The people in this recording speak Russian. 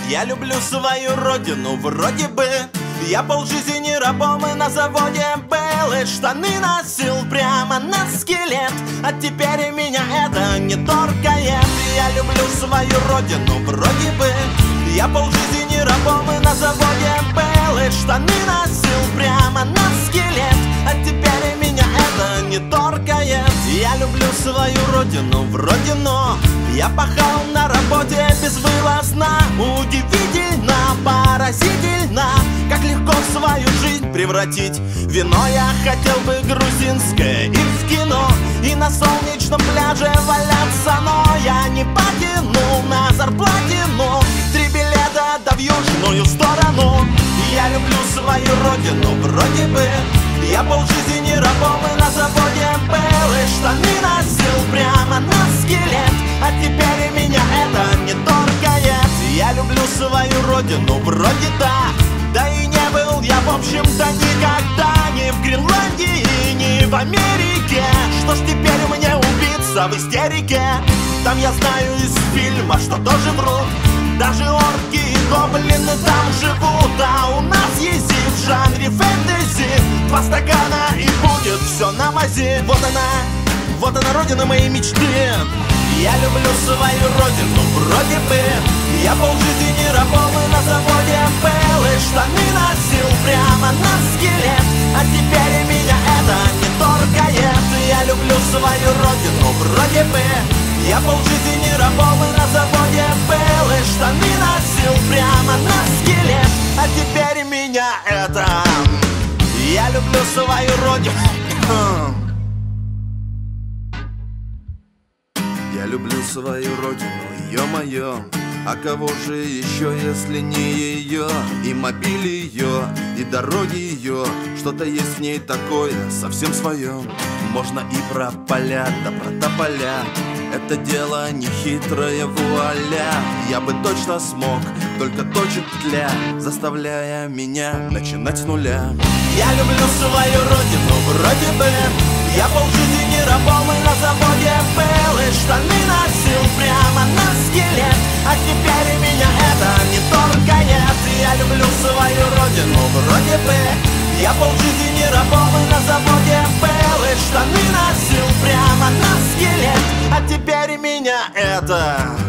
Я люблю свою родину, вроде бы. Я полжизни рабом и на заводе был, и штаны носил прямо на скелет. А теперь меня это не торкает. Я люблю свою родину, вроде бы. Я полжизни рабом и на заводе был, и штаны носил прямо на скелет. А теперь меня это не торкает. Я люблю свою родину, вроде, но я пахал на работе безвылазно. Удивительно, поразительно, как легко свою жизнь превратить. Вино я хотел бы грузинское и в кино, и на солнечном пляже валяться, но я не потянул на зарплатину 3 билета да в южную сторону. Я люблю свою родину, вроде бы. Я полжизни рабом и на заводе был, и штаны носил прямо на скелет. А теперь меня это не торкает. Я люблю свою родину, вроде да. Да и не был я, в общем-то, никогда ни в Гренландии, ни в Америке. Что ж теперь мне убиться в истерике? Там я знаю из фильма, что тоже врут. Даже орки и гоблины там живут. А у нас есть и в жанре фэнтези 2 стакана и будет все на мази. Вот она родина моей мечты. Я люблю свою родину, вроде бы. Я полжизни рабом и на заводе был, и штаны носил прямо на скелет. А теперь меня это не торкает. Я люблю свою родину, вроде бы. Я полжизни рабом и на заводе был, и штаны носил прямо на скелет. А теперь меня это... Я люблю свою родину. Я люблю свою родину, ё-моё. А кого же еще, если не ее? И мобиль ее, и дороги ее. Что-то есть в ней такое, совсем свое. Можно и про поля, да про тополя. Это дело не хитрое, вуаля. Я бы точно смог, только точит тля, заставляя меня начинать с нуля. Я люблю свою родину, вроде бы. Я полжизни рабом и на заводе был, и штаны носил прямо на скелет. А теперь меня это не торкает. Я люблю свою родину, вроде бы. Я полжизни рабом и на заводе был, и штаны носил прямо на скелет. А теперь меня это...